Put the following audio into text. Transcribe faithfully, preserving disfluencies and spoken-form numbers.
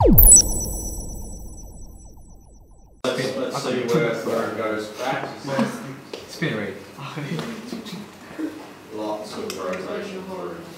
Let's see where, where it goes back. Spin rate. Lots of rotation.